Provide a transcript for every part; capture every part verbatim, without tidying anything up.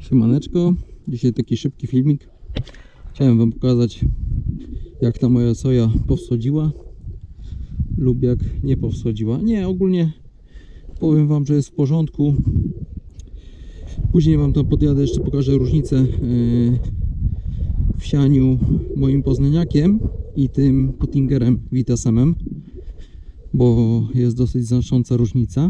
Siemaneczko, dzisiaj taki szybki filmik. Chciałem wam pokazać, jak ta moja soja powschodziła lub jak nie powschodziła. Nie, ogólnie powiem wam, że jest w porządku. Później wam tam podjadę, jeszcze pokażę różnicę w sianiu moim poznaniakiem i tym Pottingerem Vitasemem, bo jest dosyć znacząca różnica.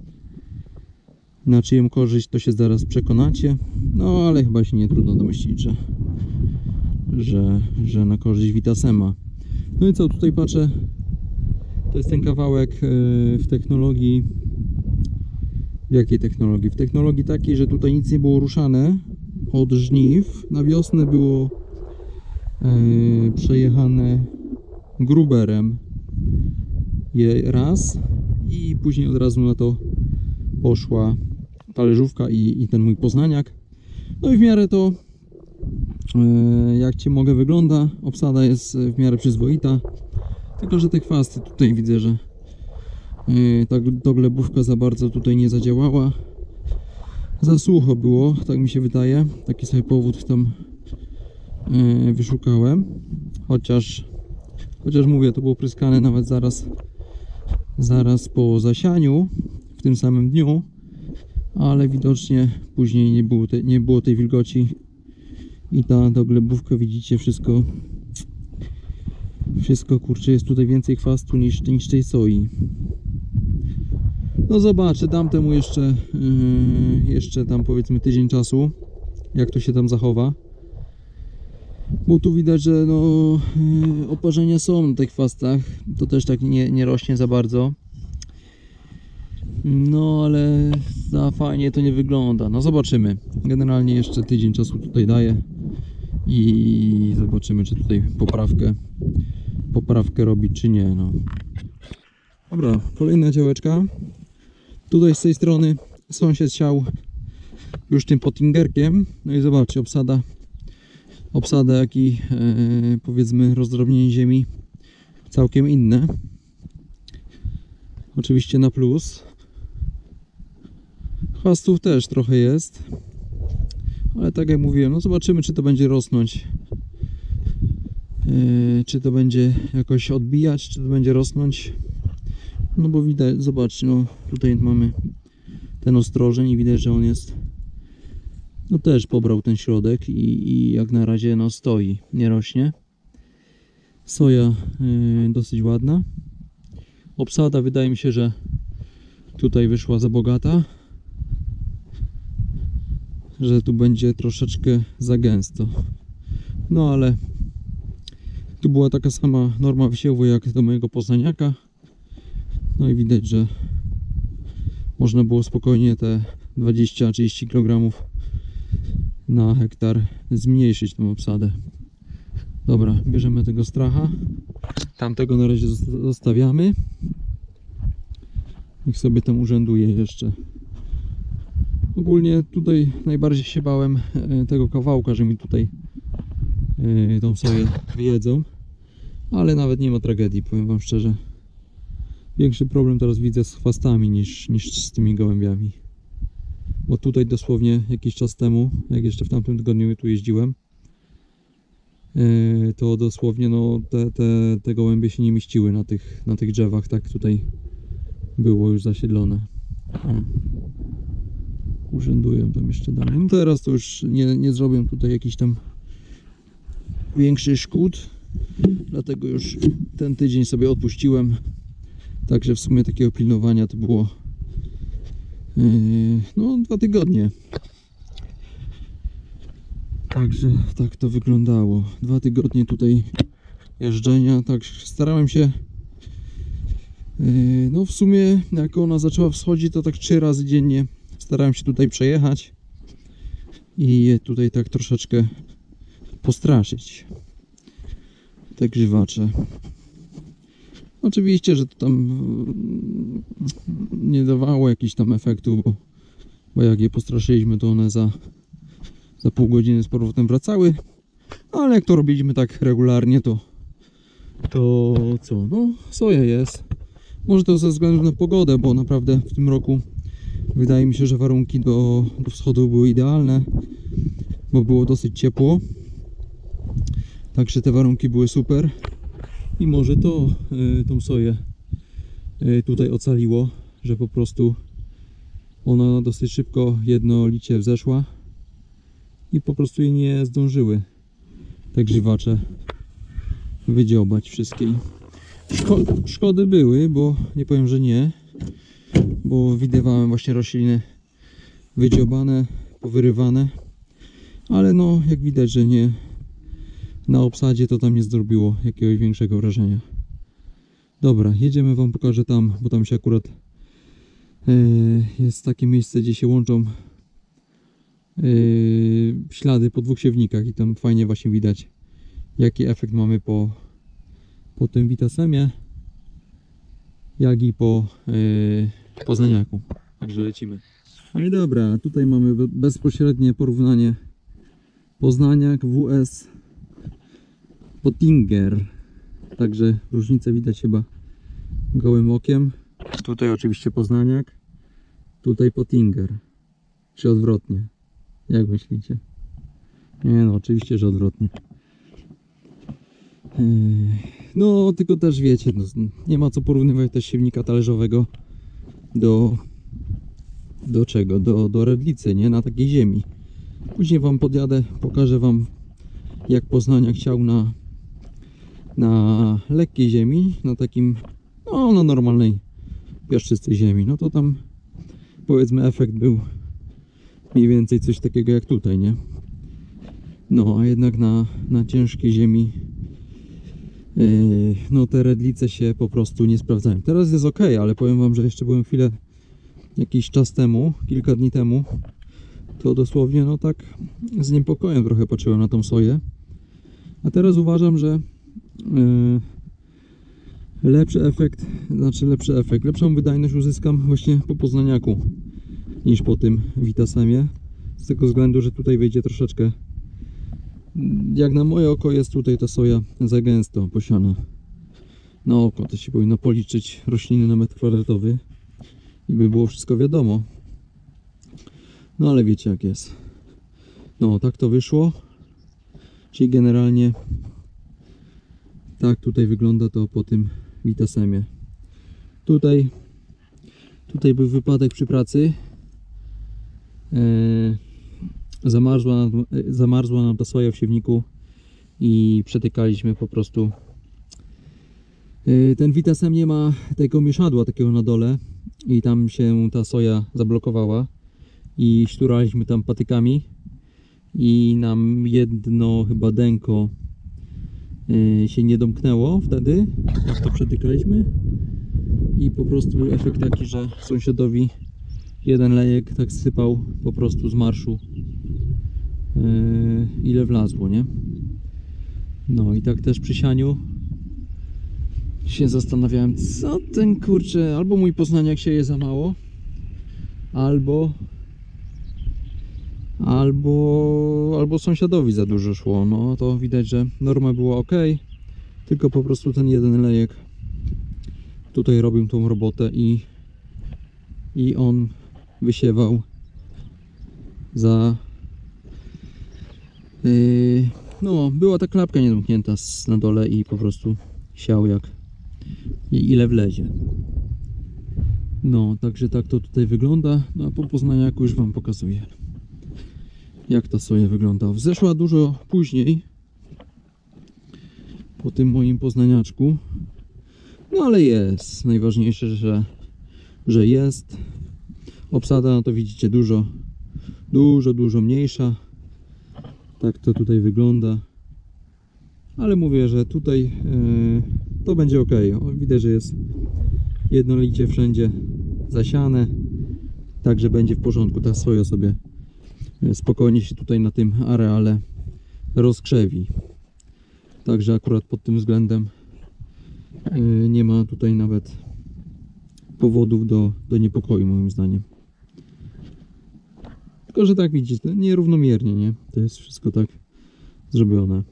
Na czyją korzyść to się zaraz przekonacie. No ale chyba się nie trudno domyślić, że, że, że na korzyść Vitasema. No i co, tutaj patrzę, to jest ten kawałek w technologii. W jakiej technologii? W technologii takiej, że tutaj nic nie było ruszane od żniw. Na wiosnę było yy, przejechane gruberem je raz i później od razu na to poszła talerzówka i, i ten mój poznaniak. No i w miarę to yy, jak Cię mogę wygląda, obsada jest w miarę przyzwoita, tylko że te chwasty tutaj widzę, że yy, ta doglebówka za bardzo tutaj nie zadziałała. Za sucho było, tak mi się wydaje. Taki sobie powód tam yy, wyszukałem, chociaż chociaż mówię, to było pryskane nawet zaraz zaraz po zasianiu w tym samym dniu, ale widocznie później nie było, te, nie było tej wilgoci i ta doglebówka, widzicie, wszystko wszystko kurczę, jest tutaj więcej chwastu niż, niż tej soi. No zobaczę, dam temu jeszcze yy, jeszcze tam powiedzmy tydzień czasu, jak to się tam zachowa, bo tu widać, że no yy, oparzenia są na tych chwastach, to też tak nie, nie rośnie za bardzo. No ale za fajnie to nie wygląda. No zobaczymy. Generalnie jeszcze tydzień czasu tutaj daję i zobaczymy, czy tutaj poprawkę poprawkę robić, czy nie. No. Dobra, kolejna działeczka. Tutaj z tej strony sąsiad siał już tym Pottingerkiem. No i zobaczcie, obsada obsada, jak i e, powiedzmy rozdrobnienie ziemi całkiem inne. Oczywiście na plus. Chwastów też trochę jest, ale tak jak mówiłem, no zobaczymy, czy to będzie rosnąć, yy, czy to będzie jakoś odbijać, czy to będzie rosnąć. No bo widać, zobaczcie, no tutaj mamy ten ostrożeń i widać, że on jest, no też pobrał ten środek i, i jak na razie no stoi, nie rośnie. Soja yy, dosyć ładna. Obsada wydaje mi się, że tutaj wyszła za bogata, że tu będzie troszeczkę za gęsto. No ale tu była taka sama norma wysiewu jak do mojego poznaniaka. No i widać, że można było spokojnie te dwadzieścia trzydzieści kilogramów na hektar zmniejszyć tą obsadę. Dobra, bierzemy tego stracha. Tamtego na razie zostawiamy. Niech sobie tam urzęduje jeszcze. Ogólnie tutaj najbardziej się bałem tego kawałka, że mi tutaj yy, tą soję wyjedzą, ale nawet nie ma tragedii, powiem wam szczerze. Większy problem teraz widzę z chwastami niż, niż z tymi gołębiami, bo tutaj dosłownie jakiś czas temu, jak jeszcze w tamtym tygodniu tu jeździłem, yy, to dosłownie no, te, te, te gołębie się nie mieściły na tych, na tych drzewach, tak tutaj było już zasiedlone. O. Urzędują tam jeszcze dalej. No teraz to już nie, nie zrobią tutaj jakichś tam większych szkód, dlatego już ten tydzień sobie odpuściłem. Także w sumie takiego pilnowania to było yy, no dwa tygodnie. Także tak to wyglądało. Dwa tygodnie tutaj jeżdżenia. Tak starałem się yy, no w sumie jak ona zaczęła wschodzić, to tak trzy razy dziennie starałem się tutaj przejechać i je tutaj tak troszeczkę postraszyć, te grzywacze. Oczywiście, że to tam nie dawało jakichś tam efektów, bo, bo jak je postraszyliśmy, to one za, za pół godziny z powrotem wracały, ale jak to robiliśmy tak regularnie, to to co, no soja jest. Może to ze względu na pogodę, bo naprawdę w tym roku wydaje mi się, że warunki do, do wschodu były idealne. bo było dosyć ciepło. Także te warunki były super i może to y, tą soję y, tutaj ocaliło, że po prostu ona dosyć szybko jednolicie wzeszła i po prostu jej nie zdążyły te grzywacze wydziobać wszystkiej. Szko szkody były, bo nie powiem, że nie, bo widywałem właśnie rośliny wydziobane, powyrywane, ale no jak widać, że nie, na obsadzie to tam nie zrobiło jakiegoś większego wrażenia. Dobra, jedziemy, wam pokażę tam, bo tam się akurat yy, jest takie miejsce, gdzie się łączą yy, ślady po dwóch siewnikach i tam fajnie właśnie widać, jaki efekt mamy po, po tym Vitasemie, jak i po yy, poznaniaku. Także lecimy. No i dobra, tutaj mamy bezpośrednie porównanie poznaniak W S Pottinger. Także różnicę widać chyba gołym okiem. Tutaj oczywiście poznaniak, tutaj Pottinger. Czy odwrotnie? Jak myślicie? Nie no, oczywiście, że odwrotnie. No, tylko też wiecie, no, nie ma co porównywać też siewnika talerzowego do do czego? Do, do redlicy, nie? Na takiej ziemi. Później wam podjadę, pokażę wam, jak Poznania chciał na na lekkiej ziemi, na takim, no na normalnej piaszczystej ziemi. No to tam powiedzmy efekt był mniej więcej coś takiego jak tutaj, nie? No a jednak na, na ciężkiej ziemi yy, no te redlice się po prostu nie sprawdzają. Teraz jest ok, ale powiem wam, że jeszcze byłem chwilę jakiś czas temu, kilka dni temu, to dosłownie no tak z niepokojem trochę patrzyłem na tą soję. A teraz uważam, że yy, lepszy efekt, znaczy lepszy efekt, lepszą wydajność uzyskam właśnie po poznaniaku niż po tym Vitasemie. Z tego względu, że tutaj wyjdzie troszeczkę, jak na moje oko jest tutaj ta soja za gęsto posiana. Na oko to się powinno policzyć rośliny na metr kwadratowy i by było wszystko wiadomo. No ale wiecie jak jest. No tak to wyszło. Czyli generalnie tak tutaj wygląda to po tym Vitasemie. Tutaj tutaj był wypadek przy pracy. Eee, zamarzła, zamarzła nam ta soja w siewniku i przetykaliśmy po prostu. Eee, ten Vitasem nie ma tego mieszadła takiego na dole i tam się ta soja zablokowała i szturaliśmy tam patykami i nam jedno chyba denko yy, się nie domknęło wtedy, jak to przetykaliśmy i po prostu był efekt taki, że sąsiadowi jeden lejek tak sypał po prostu z marszu yy, ile wlazło, nie? No i tak też przy sianiu się zastanawiałem, co ten kurczę, albo mój poznaniak sieje za mało, albo albo albo sąsiadowi za dużo szło. No to widać, że norma była ok, tylko po prostu ten jeden lejek tutaj robił tą robotę i i on wysiewał za yy, no była ta klapka niedomknięta na dole i po prostu siał jak i ile wlezie. No także tak to tutaj wygląda. No a po poznaniaku już wam pokazuję, jak ta soja wygląda. Wzeszła dużo później po tym moim poznaniaczku, no ale jest. Najważniejsze, że, że jest. Obsada, no to widzicie, dużo dużo, dużo mniejsza. Tak to tutaj wygląda. Ale mówię, że tutaj yy, to będzie ok. O, widać, że jest jednolicie wszędzie zasiane, także będzie w porządku. Ta soja sobie spokojnie się tutaj na tym areale rozkrzewi. Także akurat pod tym względem yy, nie ma tutaj nawet powodów do, do niepokoju, moim zdaniem. Tylko że tak widzicie, nierównomiernie, nie? To jest wszystko tak zrobione.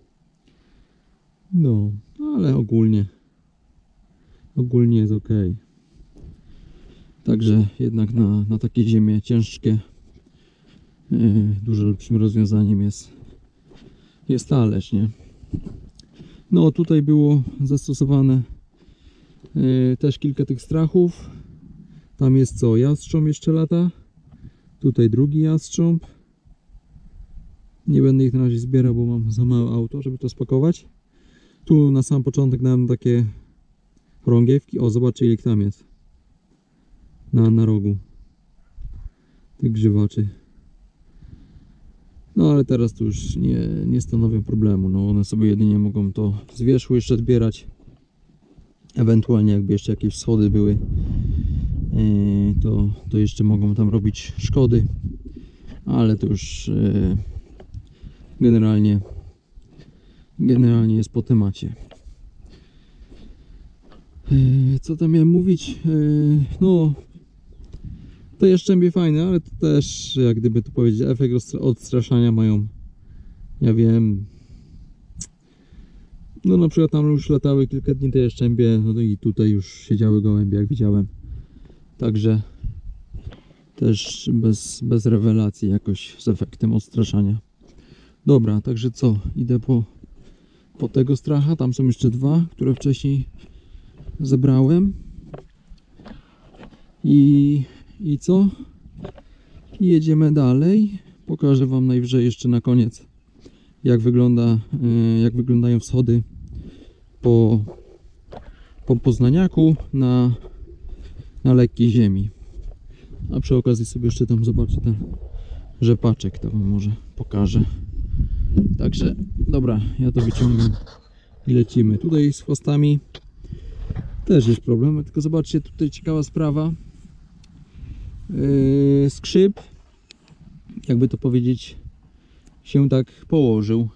No, ale ogólnie ogólnie jest ok. Także jednak na, na takie ziemie ciężkie Yy, dużo lepszym rozwiązaniem jest, jest talerz, nie? No tutaj było zastosowane yy, też kilka tych strachów. Tam jest co? Jastrząb jeszcze lata. Tutaj drugi jastrząb. Nie będę ich na razie zbierał, bo mam za małe auto, żeby to spakować. Tu na sam początek dałem takie chorągiewki. O, zobaczcie ile ich tam jest. Na, na rogu. Tych grzywaczy. No ale teraz to już nie, nie stanowią problemu. No one sobie jedynie mogą to z wierzchu jeszcze zbierać. Ewentualnie jakby jeszcze jakieś schody były, yy, to, to jeszcze mogą tam robić szkody. Ale to już yy, generalnie generalnie jest po temacie. Yy, co tam miałem mówić? Yy, no te jaszczębie fajne, ale to też jak gdyby to powiedzieć, efekt odstraszania mają, ja wiem, no na przykład tam już latały kilka dni te jaszczębie, no i tutaj już siedziały gołębie, jak widziałem, także też bez, bez rewelacji jakoś z efektem odstraszania. Dobra, także co, idę po, po tego stracha, tam są jeszcze dwa, które wcześniej zebrałem i I co? I jedziemy dalej. Pokażę wam najwyżej jeszcze na koniec, jak wygląda, jak wyglądają wschody po, po Poznaniaku na, na lekkiej ziemi. A przy okazji sobie jeszcze tam zobaczę ten rzepaczek, to wam może pokażę. Także dobra, ja to wyciągam i lecimy. Tutaj z chwostami też jest problem, tylko zobaczcie, tutaj ciekawa sprawa. Yy, skrzyp, jakby to powiedzieć, się tak położył.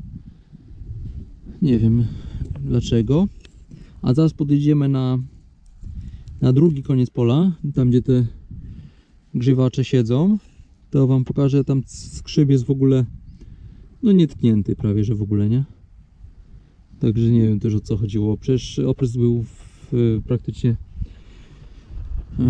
Nie wiem dlaczego. A zaraz podjedziemy na, na drugi koniec pola, tam gdzie te grzywacze siedzą. To wam pokażę, tam skrzyp jest w ogóle no nietknięty prawie, że w ogóle, nie? Także nie wiem też o co chodziło. Przecież oprys był w, praktycznie yy,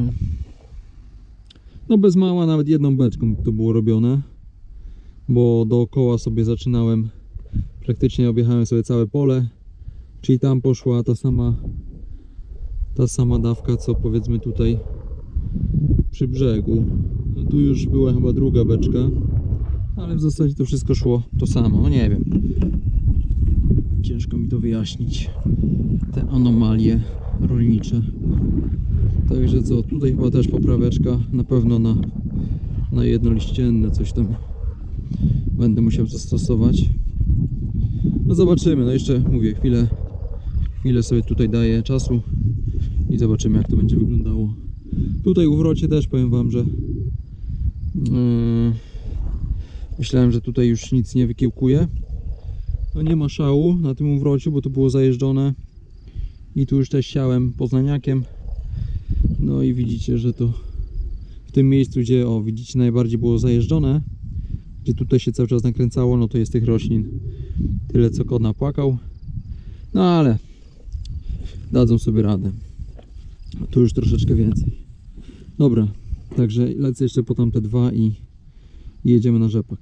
no bez mała, nawet jedną beczką to było robione, bo dookoła sobie zaczynałem, praktycznie objechałem sobie całe pole, czyli tam poszła ta sama ta sama dawka co powiedzmy tutaj przy brzegu. No tu już była chyba druga beczka, ale w zasadzie to wszystko szło to samo, no nie wiem, ciężko mi to wyjaśnić, te anomalie rolnicze. Także co, tutaj chyba też popraweczka, na pewno na, na jednoliścienne coś tam będę musiał zastosować. No zobaczymy, no jeszcze mówię, chwilę, chwilę sobie tutaj daję czasu i zobaczymy jak to będzie wyglądało. Tutaj u wrocie też powiem wam, że yy, myślałem, że tutaj już nic nie wykiełkuje. No nie ma szału na tym uwrociu, bo to było zajeżdżone i tu już też siałem poznaniakiem. No i widzicie, że to w tym miejscu, gdzie o widzicie najbardziej było zajeżdżone, gdzie tutaj się cały czas nakręcało, no to jest tych roślin tyle co kot napłakał. No ale dadzą sobie radę. Tu już troszeczkę więcej. Dobra, także lecę jeszcze po tamte dwa i, i jedziemy na rzepak.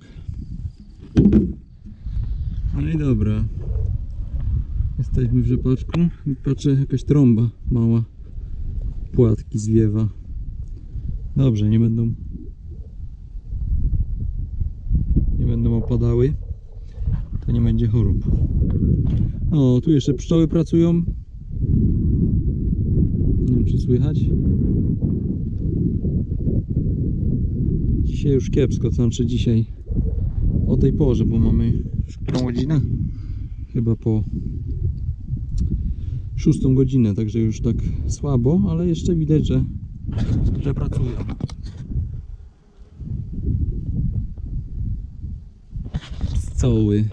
No i dobra, jesteśmy w rzepaczku i patrzę, jakaś trąba mała, płatki zwiewa. Dobrze, nie będą nie będą opadały, to nie będzie chorób. O, tu jeszcze pszczoły pracują. Nie wiem czy słychać. Dzisiaj już kiepsko, to znaczy dzisiaj o tej porze, bo mamy już którą godzinę? Chyba po szóstą godzinę, także już tak słabo, ale jeszcze widać, że, że pracują. Pszczoły.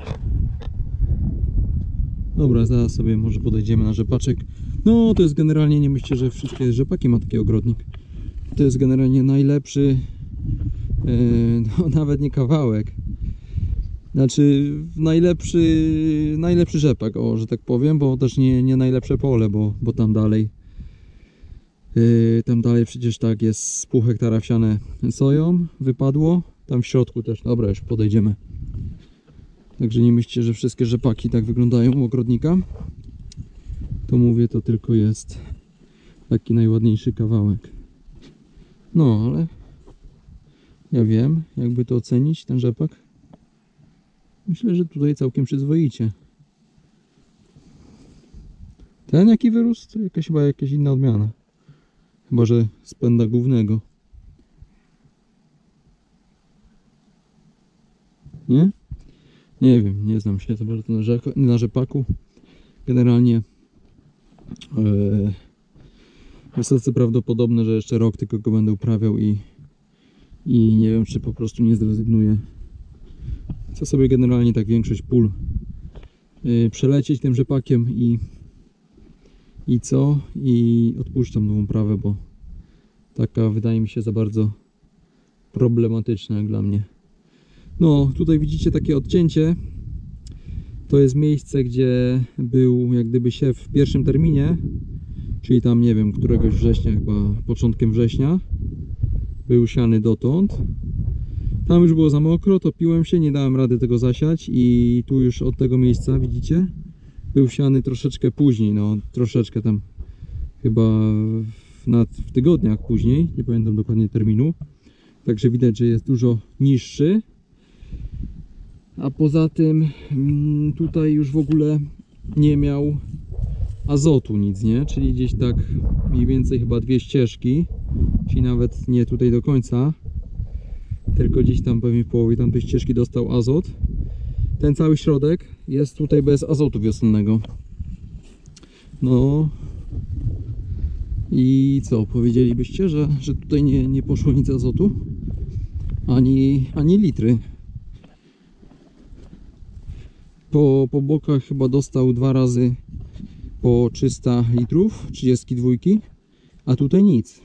Dobra, zaraz sobie może podejdziemy na rzepaczek. No to jest generalnie, nie myślcie, że wszystkie rzepaki ma taki ogrodnik. To jest generalnie najlepszy, yy, no, nawet nie kawałek. Znaczy najlepszy, najlepszy rzepak, o, że tak powiem, bo też nie, nie najlepsze pole, bo, bo tam dalej yy, tam dalej przecież tak jest z pół hektara wsiane soją, wypadło. tam w środku też. Dobra, już podejdziemy. Także nie myślcie, że wszystkie rzepaki tak wyglądają u ogrodnika. To mówię, to tylko jest taki najładniejszy kawałek. No, ale ja wiem, jakby to ocenić, ten rzepak. Myślę, że tutaj całkiem przyzwoicie. Ten jaki wyrósł, to jakaś chyba jakaś inna odmiana. Chyba że z pęda głównego. Nie? Nie wiem, nie znam się za bardzo na, rzek, na rzepaku. Generalnie yy, wysoce prawdopodobne, że jeszcze rok tylko go będę uprawiał i, i nie wiem, czy po prostu nie zrezygnuję. Chcę sobie generalnie tak większość pól yy, przelecieć tym rzepakiem i i co? I odpuszczam tą uprawę, bo taka wydaje mi się za bardzo problematyczna jak dla mnie. No, tutaj widzicie takie odcięcie. To jest miejsce, gdzie był jak gdyby siew w pierwszym terminie, czyli tam nie wiem, któregoś września, chyba początkiem września był siany dotąd. Tam już było za mokro, topiłem się, nie dałem rady tego zasiać i tu już od tego miejsca, widzicie, był siany troszeczkę później, no troszeczkę tam chyba w, nad, w tygodniach później, nie pamiętam dokładnie terminu. Także widać, że jest dużo niższy. A poza tym tutaj już w ogóle nie miał azotu nic, nie? Czyli gdzieś tak mniej więcej chyba dwie ścieżki, czyli nawet nie tutaj do końca, tylko gdzieś tam pewnie w połowie tamtej ścieżki dostał azot. Ten cały środek jest tutaj bez azotu wiosennego. No i co? Powiedzielibyście, że, że tutaj nie, nie poszło nic azotu? Ani, ani litry. Po, po bokach chyba dostał dwa razy po trzysta litrów, trzydzieści dwa, a tutaj nic.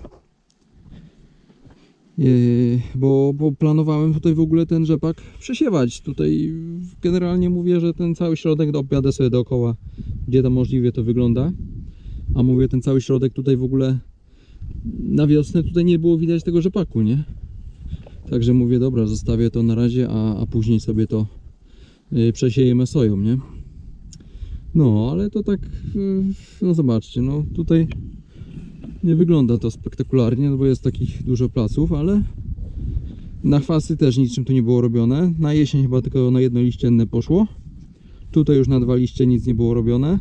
Yy, bo, bo planowałem tutaj w ogóle ten rzepak przesiewać. Tutaj generalnie mówię, że ten cały środek objadę sobie dookoła, gdzie to możliwie to wygląda. A mówię, ten cały środek tutaj w ogóle na wiosnę tutaj nie było widać tego rzepaku, nie? Także mówię, dobra, zostawię to na razie, a, a później sobie to yy, przesiejemy soją, nie? No, ale to tak, yy, no zobaczcie, no tutaj nie wygląda to spektakularnie, no bo jest takich dużo placów, ale na chwasty też niczym tu nie było robione. Na jesień chyba tylko na jedno liścienne poszło. Tutaj już na dwa liście nic nie było robione.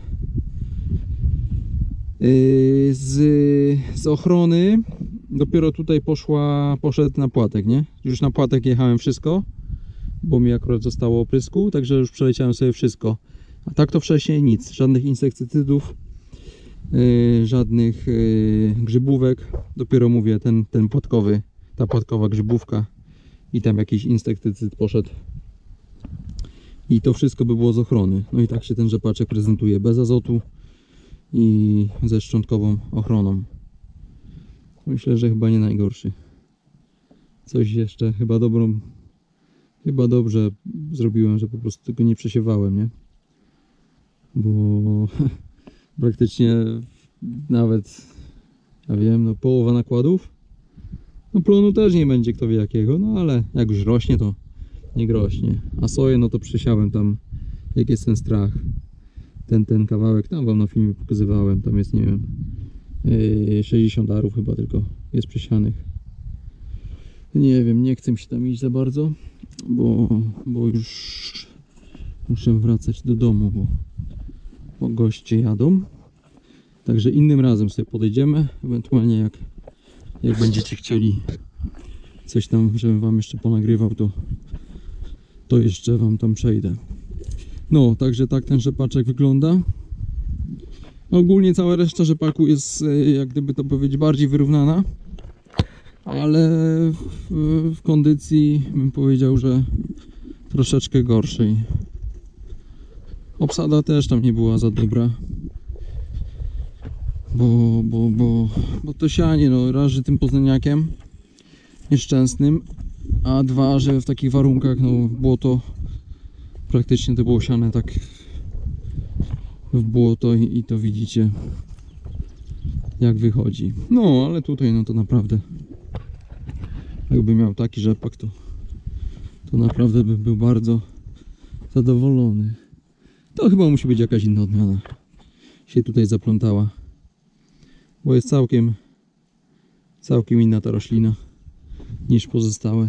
Yy, z, z ochrony dopiero tutaj poszła, poszedł na płatek, nie? Już na płatek jechałem wszystko, bo mi akurat zostało oprysku, także już przeleciałem sobie wszystko. A tak to wcześniej nic, żadnych insektycydów. Yy, żadnych yy, grzybówek, dopiero mówię ten, ten płatkowy, ta płatkowa grzybówka i tam jakiś insektycyd poszedł i to wszystko by było z ochrony. No i tak się ten rzepaczek prezentuje, bez azotu i ze szczątkową ochroną. Myślę, że chyba nie najgorszy. Coś jeszcze chyba dobrą, chyba dobrze zrobiłem, że po prostu tego nie przesiewałem, nie? Bo praktycznie nawet, ja wiem, no połowa nakładów, no plonu też nie będzie kto wie jakiego, no ale jak już rośnie, to niech rośnie. A soję, no to przesiałem tam, jak jest ten strach, ten, ten kawałek, tam wam na filmie pokazywałem, tam jest, nie wiem, yy, sześćdziesiąt arów chyba tylko jest przesianych. Nie wiem, nie chcę mi się tam iść za bardzo, bo, bo już muszę wracać do domu, bo, bo goście jadą. Także innym razem sobie podejdziemy, ewentualnie jak, jak będziecie chcieli coś tam, żebym wam jeszcze ponagrywał, to, to jeszcze wam tam przejdę. No, także tak ten rzepaczek wygląda. Ogólnie cała reszta rzepaku jest, jak gdyby to powiedzieć, bardziej wyrównana, ale w, w kondycji bym powiedział, że troszeczkę gorszej. Obsada też tam nie była za dobra. Bo, bo, bo, bo to sianie, no raz, że tym poznaniakiem nieszczęsnym, a dwa, że w takich warunkach, no błoto, praktycznie to było siane tak w błoto i, i to widzicie jak wychodzi. No ale tutaj no to naprawdę jakby miał taki rzepak, to to naprawdę bym był bardzo zadowolony. To chyba musi być jakaś inna odmiana się tutaj zaplątała, bo jest całkiem całkiem inna ta roślina niż pozostałe.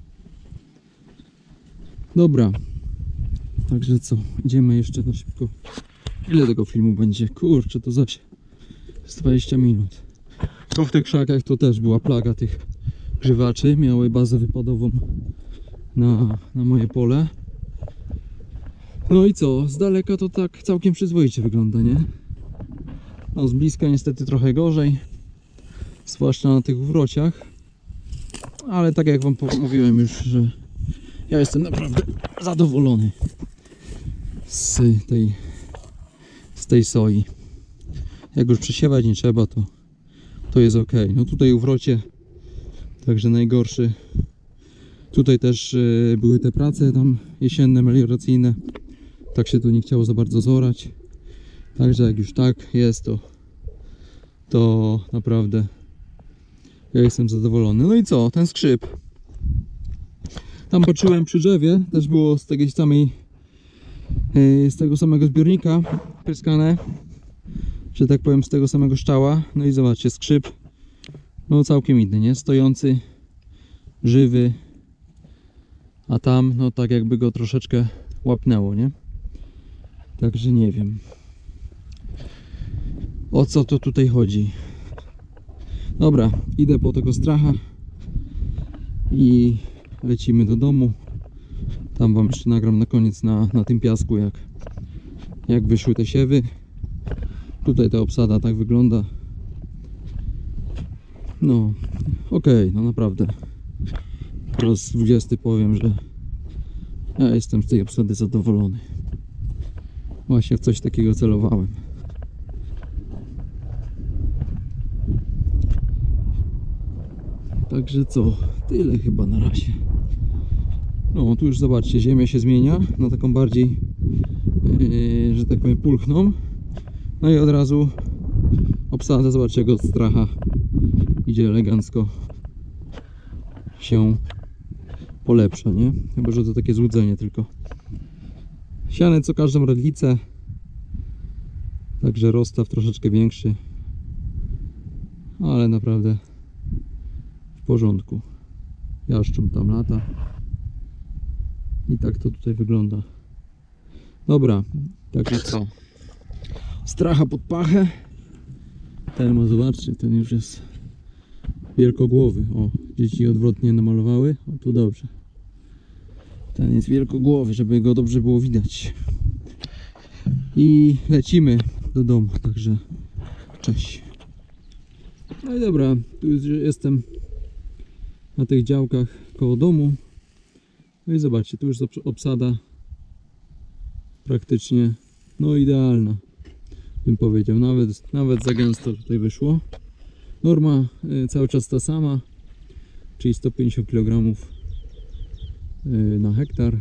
Dobra, także co, idziemy jeszcze na szybko. Ile tego filmu będzie? Kurczę, to zaś jest dwadzieścia minut. Tu w tych krzakach to też była plaga tych grzywaczy. Miały bazę wypadową na, na moje pole. No i co? Z daleka to tak całkiem przyzwoicie wygląda, nie? No z bliska niestety trochę gorzej. Zwłaszcza na tych wrociach. Ale tak jak wam mówiłem już, że ja jestem naprawdę zadowolony z tej, z tej soi. Jak już przesiewać nie trzeba, to, to jest ok. No tutaj u wrocie także najgorszy. Tutaj też y, były te prace tam jesienne, melioracyjne. Tak się tu nie chciało za bardzo zorać. Także jak już tak jest, to, to naprawdę ja jestem zadowolony. No i co? Ten skrzyp. Tam patrzyłem przy drzewie, też było z tej samej, yy, z tego samego zbiornika pryskane, że tak powiem, z tego samego szczała. No i zobaczcie, skrzyp, no całkiem inny, nie? Stojący, żywy, a tam, no tak jakby go troszeczkę łapnęło, nie? Także nie wiem, o co to tutaj chodzi. Dobra, idę po tego stracha i lecimy do domu. Tam wam jeszcze nagram na koniec na, na tym piasku, jak, jak wyszły te siewy. Tutaj ta obsada tak wygląda. No, okej, okay, no naprawdę. Po raz dwudziesty powiem, że ja jestem z tej obsady zadowolony. Właśnie w coś takiego celowałem. Także co, tyle chyba na razie. No tu już zobaczcie, ziemia się zmienia na taką bardziej, yy, że tak powiem, pulchną. No i od razu obsada, zobaczcie, jak od stracha idzie elegancko się polepsza, nie? Chyba że to takie złudzenie tylko. Siane co każdą rodlicę, także rozstaw troszeczkę większy, ale naprawdę w porządku. Jaszczur tam lata i tak to tutaj wygląda. Dobra, także co? Stracha pod pachę. Ten ma, zobaczcie, ten już jest wielkogłowy. O, dzieci odwrotnie namalowały. O, tu dobrze. Ten jest wielkogłowy, żeby go dobrze było widać. I lecimy do domu, także cześć. No i dobra, tu już jestem na tych działkach koło domu. No i zobaczcie, tu już obsada praktycznie no idealna, bym powiedział. Nawet, nawet za gęsto tutaj wyszło. Norma y, cały czas ta sama, czyli sto pięćdziesiąt kilogramów y, na hektar.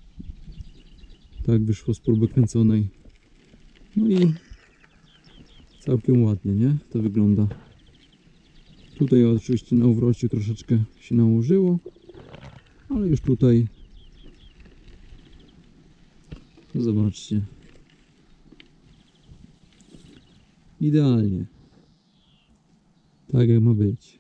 Tak wyszło z próby kręconej. No i całkiem ładnie, nie? To wygląda. Tutaj oczywiście na uwrościu troszeczkę się nałożyło, ale już tutaj zobaczcie, idealnie, tak jak ma być.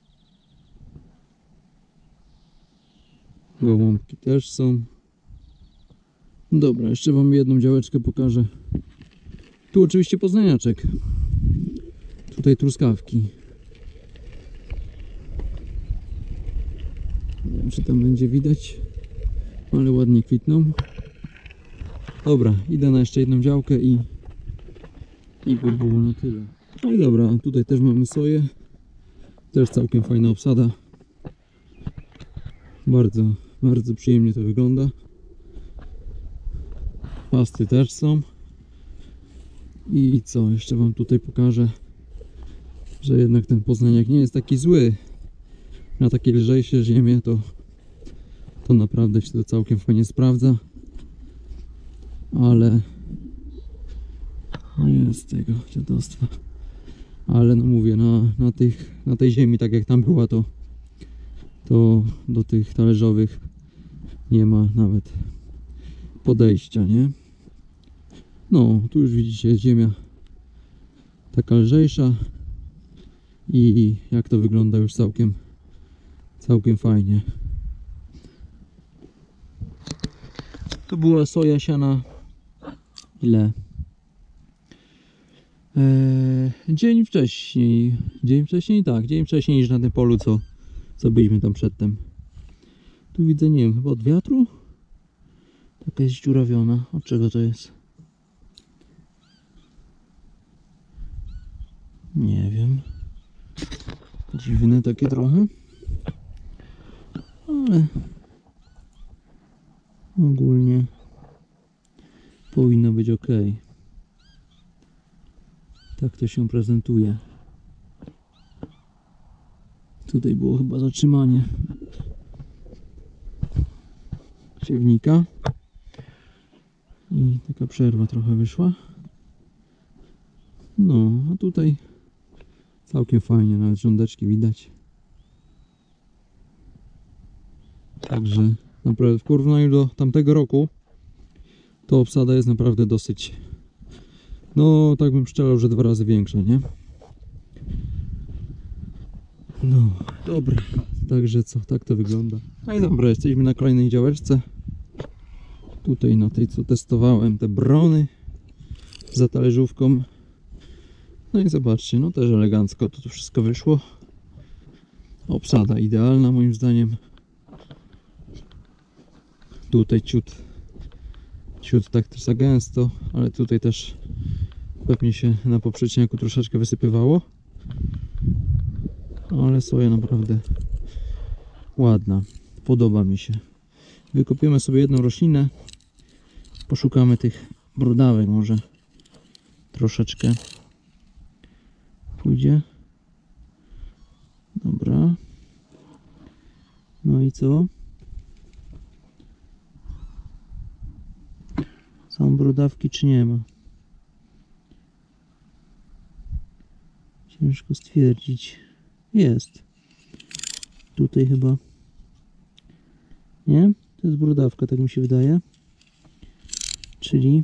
Gołąbki też są. Dobra, jeszcze wam jedną działeczkę pokażę. Tu oczywiście poznaniaczek, tutaj truskawki. Nie wiem, czy tam będzie widać, ale ładnie kwitną. Dobra, idę na jeszcze jedną działkę i i by było na tyle. No i dobra, tutaj też mamy soję. Też całkiem fajna obsada. Bardzo, bardzo przyjemnie to wygląda. Pasty też są. I co, jeszcze wam tutaj pokażę, że jednak ten poznaniak nie jest taki zły. Na takie lżejsze ziemie to to naprawdę się to całkiem fajnie sprawdza. Ale no jest tego dziadostwa. Ale no mówię, na, na, tych, na tej ziemi, tak jak tam była, to to do tych talerzowych nie ma nawet podejścia, nie? No, tu już widzicie, ziemia taka lżejsza i jak to wygląda już całkiem całkiem fajnie. To była soja siana ile? Eee, dzień wcześniej. Dzień wcześniej? Tak, dzień wcześniej niż na tym polu, co, co byliśmy tam przedtem. Tu widzę, nie wiem, chyba od wiatru? Taka jest dziurawiona. Od czego to jest? Nie wiem. Dziwne takie trochę. Ale ogólnie powinno być ok. Tak to się prezentuje. Tutaj było chyba zatrzymanie siewnika i taka przerwa trochę wyszła. No, a tutaj całkiem fajnie, nawet rządeczki widać. Także naprawdę w porównaniu do tamtego roku to obsada jest naprawdę dosyć, no tak bym strzelał, że dwa razy większa, nie? No, dobra. Także co, tak to wygląda. No i dobra, jesteśmy na kolejnej działeczce. Tutaj na tej, co testowałem, te brony za talerzówką. No i zobaczcie, no też elegancko to, to wszystko wyszło. Obsada idealna moim zdaniem. Tutaj ciut, ciut tak też za gęsto, ale tutaj też pewnie się na poprzeczniaku troszeczkę wysypywało. Ale soja naprawdę ładna, podoba mi się. Wykopiemy sobie jedną roślinę, poszukamy tych brodawek, może troszeczkę pójdzie. Dobra. No i co? Są brodawki czy nie ma? Ciężko stwierdzić. Jest. Tutaj chyba. Nie? To jest brodawka, tak mi się wydaje. Czyli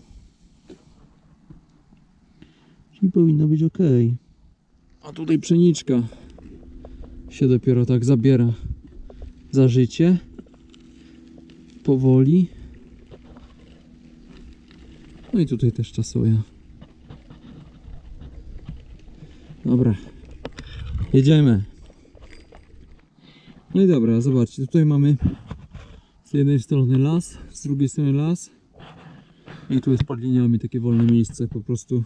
Czyli powinno być ok. A tutaj pszeniczka się dopiero tak zabiera za życie. Powoli. No i tutaj też ta soja. Dobra. Jedziemy. No i dobra, zobaczcie, tutaj mamy z jednej strony las, z drugiej strony las i tu jest pod liniami takie wolne miejsce, po prostu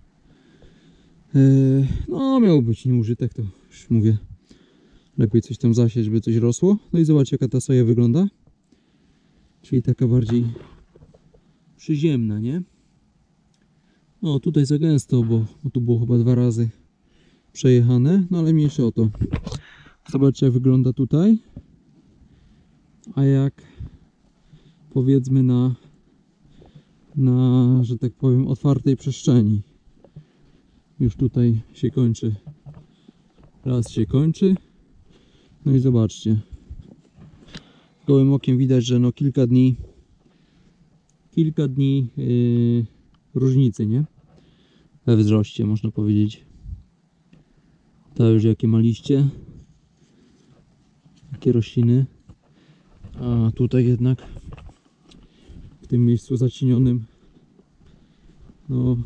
yy, no miało być nieużytek, to już mówię, lepiej coś tam zasieć, żeby coś rosło. No i zobaczcie, jaka ta soja wygląda, czyli taka bardziej przyziemna, nie? No tutaj za gęsto, bo, bo tu było chyba dwa razy przejechane, no ale mniejsze o to. Zobaczcie, jak wygląda tutaj, a jak powiedzmy na, na, że tak powiem, otwartej przestrzeni. Już tutaj się kończy, las się kończy. No i zobaczcie, gołym okiem widać, że no kilka dni, kilka dni yy, różnicy, nie? We wzroście, można powiedzieć. Ta już jakie ma liście, jakie rośliny, a tutaj jednak w tym miejscu zacienionym no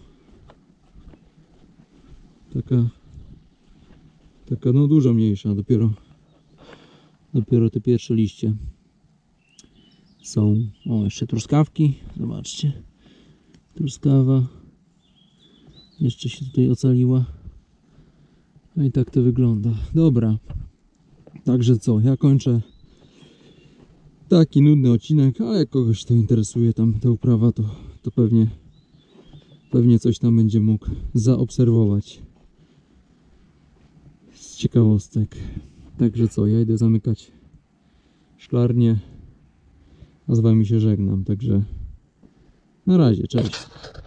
taka taka no dużo mniejsza, dopiero dopiero te pierwsze liście są. O, jeszcze truskawki, zobaczcie, truskawa jeszcze się tutaj ocaliła. No i tak to wygląda. Dobra, także co, ja kończę taki nudny odcinek, ale jak kogoś to interesuje, tam ta uprawa, to, to pewnie pewnie coś tam będzie mógł zaobserwować z ciekawostek. Także co, ja idę zamykać szklarnię, a z wami się żegnam, także na razie, cześć.